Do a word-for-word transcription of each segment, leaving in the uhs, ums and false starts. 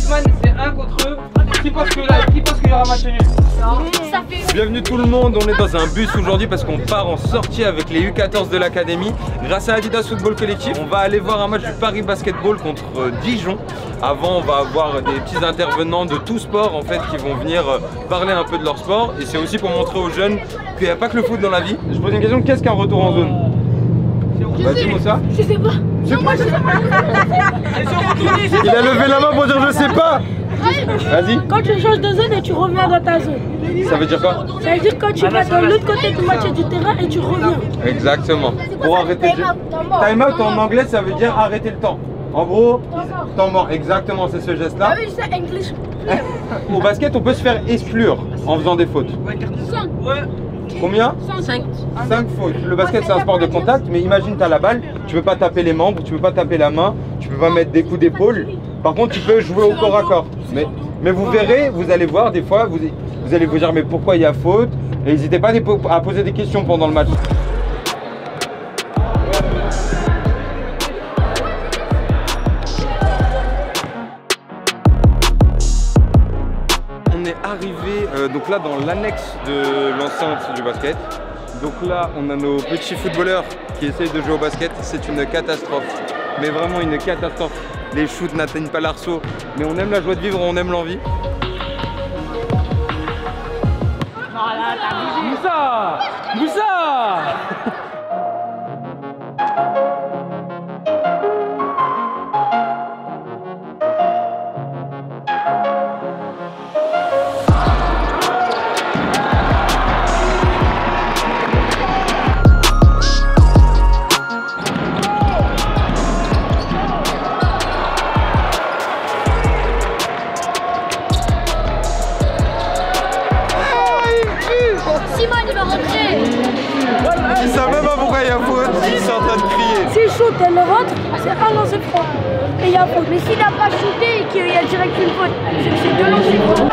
Batman, c'est un contre eux. Qui pense que là, qui pense qu'il y aura match nul? Ça fait... Bienvenue tout le monde, on est dans un bus aujourd'hui parce qu'on part en sortie avec les U quatorze de l'académie. Grâce à Adidas Football Collectif, on va aller voir un match du Paris Basketball contre Dijon. Avant, on va avoir des petits intervenants de tout sport en fait qui vont venir parler un peu de leur sport. Et c'est aussi pour montrer aux jeunes qu'il n'y a pas que le foot dans la vie. Je pose une question, qu'est-ce qu'un retour en zone? Bah dis-moi ça. Je sais pas. Non, moi je sais pas. Il a levé la main pour dire je sais pas. Vas-y. Quand tu changes de zone et tu reviens dans ta zone. Ça veut dire quoi? Ça veut dire quand tu vas dans l'autre côté de moitié du terrain et tu reviens. Exactement. Pour arrêter le jeu. Time out en anglais ça veut dire arrêter le temps. En gros, temps mort. Exactement, c'est ce geste là. Ah oui, c'est English. Au basket on peut se faire exclure en faisant des fautes. Combien? cinq. cinq fautes. Le basket c'est un sport de contact, mais imagine tu as la balle, tu peux pas taper les membres, tu peux pas taper la main, tu peux pas mettre des coups d'épaule. Par contre tu peux jouer au corps à corps. Mais, mais vous verrez, vous allez voir des fois, vous, vous allez vous dire mais pourquoi il y a faute? Et n'hésitez pas à poser des questions pendant le match. On est arrivé euh, donc là dans l'annexe de l'enceinte du basket. Donc là on a nos petits footballeurs qui essayent de jouer au basket. C'est une catastrophe, mais vraiment une catastrophe. Les shoots n'atteignent pas l'arceau, mais on aime la joie de vivre, on aime l'envie. Moussa Moussa Simon il va rentrer. Ils savent même pas pourquoi il y a faute, ils sont en train de crier. S'il shoot et le rentre, c'est un lancer franc. Et il y a faute. Mais s'il n'a pas shooté et qu'il y a direct une faute, c'est que c'est deux lancers francs.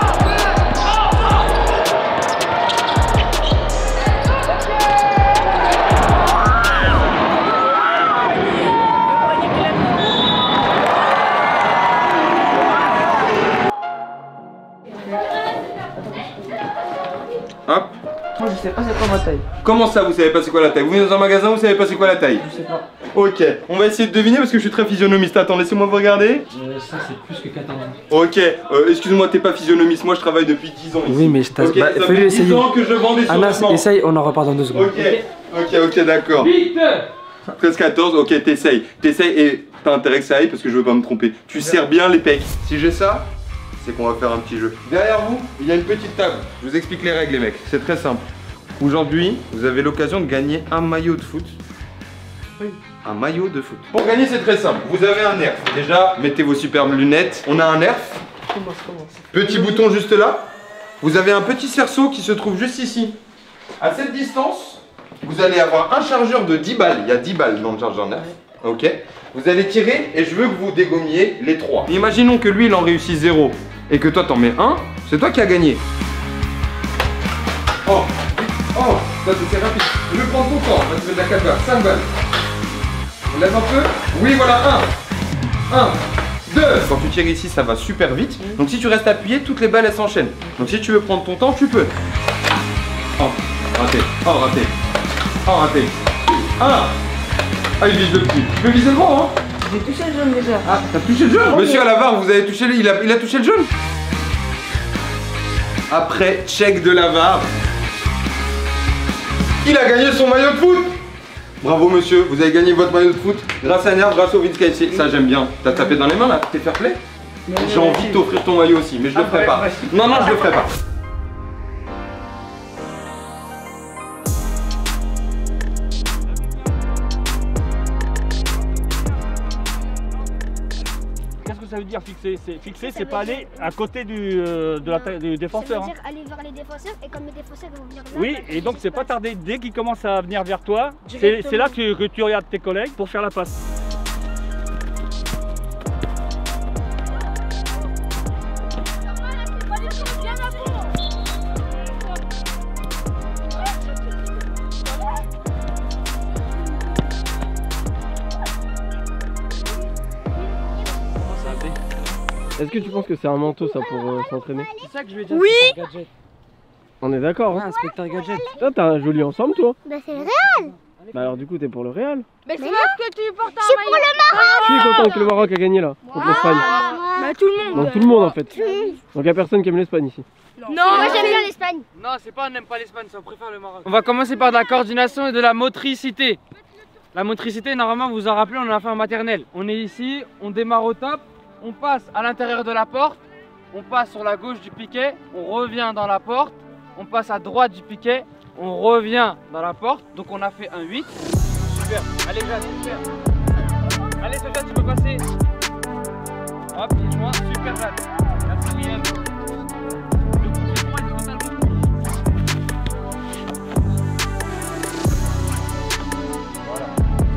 Hop. Moi je sais pas c'est quoi ma taille. Comment ça vous savez pas c'est quoi la taille? Vous venez dans un magasin, vous savez pas c'est quoi la taille? Je sais pas. Ok, on va essayer de deviner parce que je suis très physionomiste. Attends, laissez-moi vous regarder. Euh, ça c'est plus que quatorze ans. Ok, euh, excuse-moi, t'es pas physionomiste, moi je travaille depuis dix ans ici. Oui mais je t'ai... Ok, Bah, ça fais-le fait dix essayer. ans que je vends des Anas, sous-vêtements. essaye, on en repart dans deux secondes. Ok, ok, ok, d'accord. Vite. treize quatorze, ok, t'essayes. T'essayes et t'as intérêt que ça aille parce que je veux pas me tromper. Tu serres bien les pecs. Si j'ai ça, c'est qu'on va faire un petit jeu. Derrière vous, il y a une petite table. Je vous explique les règles les mecs, c'est très simple. Aujourd'hui, vous avez l'occasion de gagner un maillot de foot. Oui. Un maillot de foot. Pour gagner, c'est très simple. Vous avez un nerf. Déjà, mettez vos superbes lunettes. On a un nerf. Commence, commence. Petit bouton juste là. Vous avez un petit cerceau qui se trouve juste ici. À cette distance, vous allez avoir un chargeur de dix balles. Il y a dix balles dans le chargeur nerf. Ok. Vous allez tirer et je veux que vous dégommiez les trois. Imaginons que lui, il en réussit zéro et que toi, t'en mets un. C'est toi qui as gagné. Oh. Oh, ça c'est rapide. Je vais prendre ton temps, on va te mettre la quatre balles, cinq balles. On lève un peu. Oui, voilà, un. un, deux. Quand tu tires ici, ça va super vite. Donc si tu restes appuyé, toutes les balles elles s'enchaînent. Donc si tu veux prendre ton temps, tu peux. Oh, raté. Oh, raté. Oh, raté. un. Ah, il vise le petit. Tu peux viser le grand, hein? J'ai touché le jaune déjà. Ah, t'as touché le jaune? Monsieur à la barre, vous avez touché le... Il a, il a touché le jaune. Après, check de la barre. Il a gagné son maillot de foot. Bravo monsieur, vous avez gagné votre maillot de foot grâce à Nerf, grâce au Vince K F C. Ça j'aime bien. T'as tapé dans les mains là, t'es fair play? J'ai envie de t'offrir ton maillot aussi, mais je le ferai pas. Non, non, je le ferai pas. Qu'est-ce que ça veut dire fixer? C'est fixer, c'est pas aller à côté du, euh, de la, du défenseur. Ça veut dire aller vers les défenseurs et comme les défenseurs vont venir vers Oui, et donc c'est pas tarder. Dès qu'il commence à venir vers toi, c'est là que, que tu regardes tes collègues pour faire la passe. Est-ce que tu penses que c'est un manteau ça pour euh, s'entraîner? C'est ça que je vais dire. Oui. Gadget. On est d'accord Ouais, hein? inspecteur gadget. Toi t'as un joli ensemble toi? Bah c'est le Real. Bah alors du coup t'es pour le Real? Mais c'est parce que tu portes un maillot. Pour le Maroc. Je suis content que le Maroc a gagné là, contre l'Espagne. Bah tout le monde. Donc tout le monde en fait. Donc y'a personne qui aime l'Espagne ici. Non, moi j'aime bien l'Espagne. Non, c'est pas on n'aime pas l'Espagne, ça on préfère le Maroc. On va commencer par de la coordination et de la motricité. La motricité, normalement, vous vous en rappelez, on en a fait en maternelle. On est ici, on démarre au top, on passe à l'intérieur de la porte, on passe sur la gauche du piquet, on revient dans la porte, on passe à droite du piquet, on revient dans la porte. Donc on a fait un huit. Super. Allez, Jade, super. Allez, Jade, tu peux passer. Hop, pieds-joints, super, Jade. Quatrième. Le coup de droit, il est totalement. Voilà.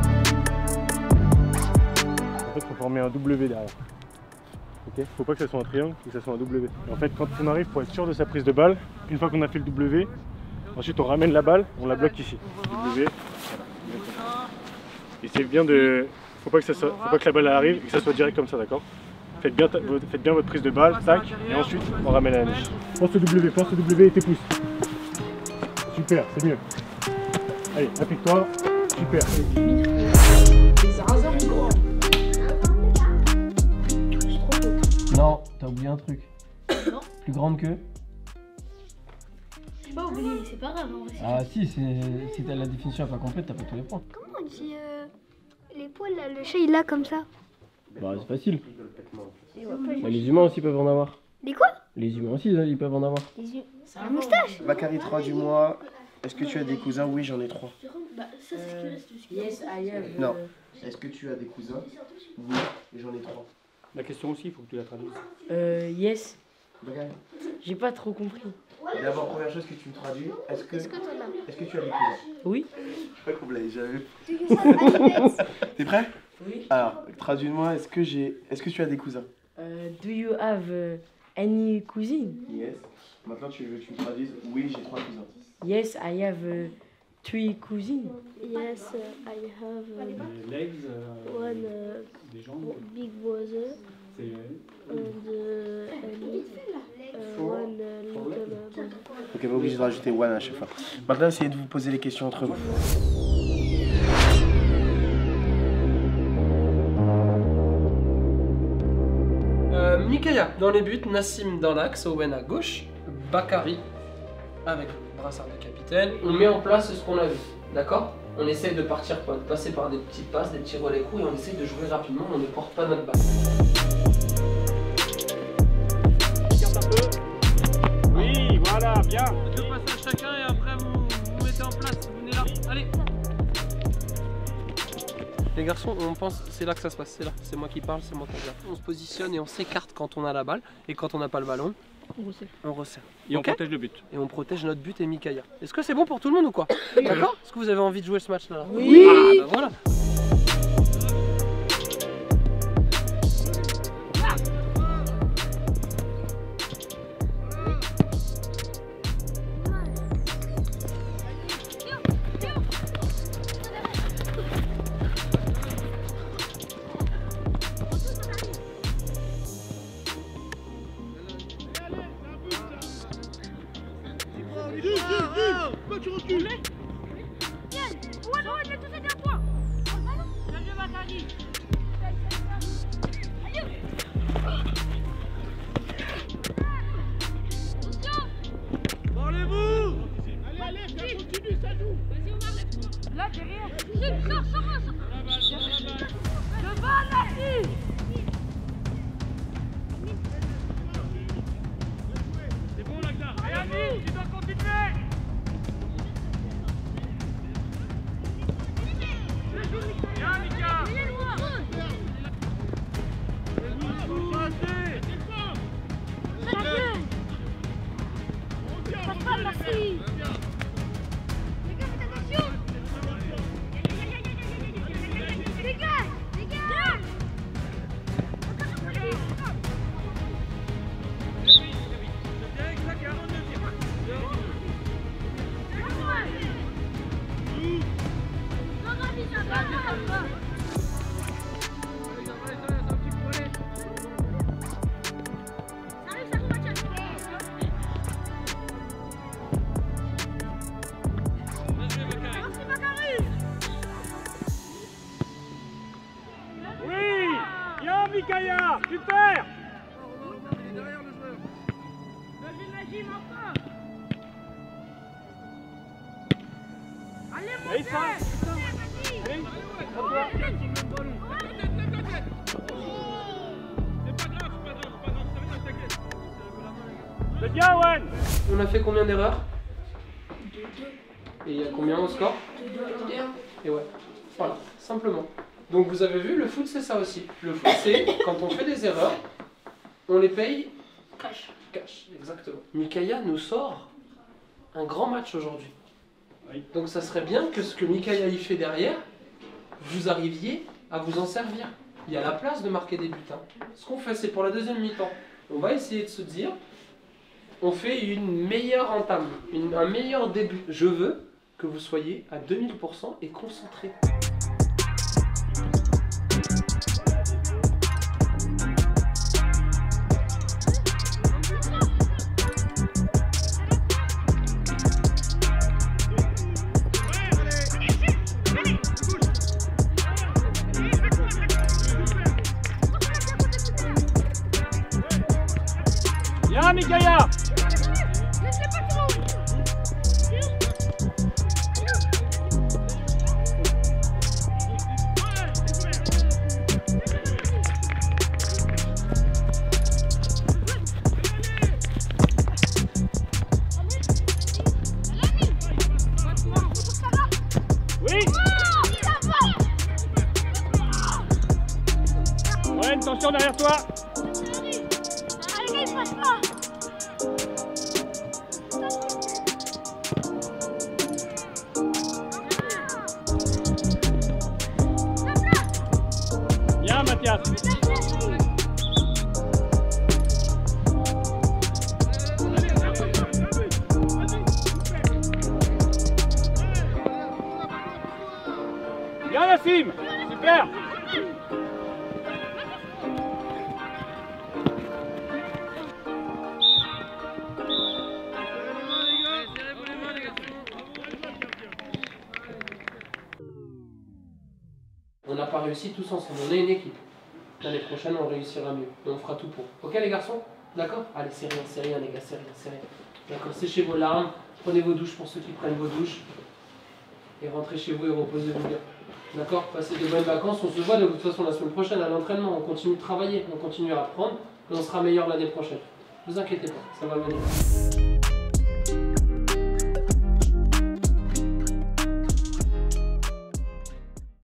En fait, il faut former un W derrière. Ok, faut pas que ça soit un triangle, faut que ça soit un W. Et en fait, quand on arrive pour être sûr de sa prise de balle, une fois qu'on a fait le W, ensuite on ramène la balle, on la bloque ici. W. Et c'est bien de, faut pas que ça soit, faut pas que la balle arrive et que ça soit direct comme ça, d'accord? Faites bien, faites bien votre prise de balle, tac, et ensuite on ramène à la niche. Pense au W, pense au W et tes pouces. Super, c'est mieux. Allez, applique-toi. Super. Non, t'as oublié un truc. Non. Plus grande que? J'ai pas oublié, c'est pas grave en vrai. Ah si, si t'as la définition pas complète, t'as pas tous les points. Comment on dit euh, les poils là, le chat il a comme ça? Bah c'est facile. Bah, les humains aussi peuvent en avoir. Les quoi? Les humains aussi ils peuvent en avoir. Les yeux. C'est un moustache. Bakary, trois du mois. Est-ce que tu as des cousins? Oui, j'en ai trois. Bah ça c'est ce qui reste. Yes, I have. Non. Est-ce que tu as des cousins? Oui, j'en ai trois. La question aussi, il faut que tu la traduises. Euh, yes. Bakary. J'ai pas trop compris. D'abord, première chose que tu me traduis, est-ce que, Est-ce que t'en as? est-ce que tu as des cousins? Oui. Je crois qu'on me l'avait jamais vu. T'es prêt? Oui. Alors, traduis-moi, est-ce que j'ai. Est-ce que tu as des cousins? Euh, do you have uh, any cousine? Yes. Maintenant, tu veux que tu me traduises? Oui, j'ai trois cousins. Yes, I have uh, three cousines. Yes, uh, I have uh, Les legs, euh, one uh, des jambes, big brother c'est... and, uh, and uh, one uh, little uh, brother. Ok, pas obligé de rajouter one à chaque fois. Maintenant, essayez de vous poser les questions entre vous. Euh, Mikaya dans les buts, Nassim dans l'axe, Owen à gauche, Bakary avec le brassard de capitaine. On met en place ce qu'on a vu, d'accord? On essaye de partir, de passer par des petites passes, des petits relais courts et on essaye de jouer rapidement, on ne porte pas notre balle. Regarde un peu. Oui, voilà, bien. Deux passages chacun et après vous, vous mettez en place, vous venez là. Allez. Les garçons, on pense, c'est là que ça se passe, c'est là, c'est moi qui parle, c'est moi qui regarde. On se positionne et on s'écarte quand on a la balle et quand on n'a pas le ballon, On resserre. on resserre. Et on Ok. protège le but. Et on protège notre but et Mikaya. Est-ce que c'est bon pour tout le monde ou quoi? D'accord? Est-ce que vous avez envie de jouer ce match-là? Oui. Ah, bah voilà. Mickaïa, super. Allez, ça. Allez, c'est bien, Owen. On a fait combien d'erreurs? Et il y a combien au score? Et ouais, voilà, simplement. Donc vous avez vu, le foot c'est ça aussi. Le foot c'est quand on fait des erreurs, on les paye Cash. cash, exactement. Mickaïa nous sort un grand match aujourd'hui. Oui. Donc ça serait bien que ce que Mickaïa y fait derrière, vous arriviez à vous en servir. Il y a la place de marquer des buts. Hein. Ce qu'on fait, c'est pour la deuxième mi-temps. On va essayer de se dire, on fait une meilleure entame, une, un meilleur début. Je veux que vous soyez à deux mille pour cent et concentrés. Bien, Mickaïa. Oui. Ouais, attention derrière toi. Bien, Mathias. Bien, Nassim. Super. On n'a pas réussi tous ensemble, on est une équipe. L'année prochaine, on réussira mieux. Et on fera tout pour. Ok les garçons? D'accord? Allez, c'est rien, c'est rien les gars, c'est rien, c'est rien. D'accord, séchez vos larmes, prenez vos douches pour ceux qui prennent vos douches. Et rentrez chez vous et reposez-vous bien. D'accord? Passez de bonnes vacances, on se voit de toute façon la semaine prochaine à l'entraînement. On continue de travailler, on continue à apprendre et on sera meilleur l'année prochaine. Ne vous inquiétez pas, ça va venir.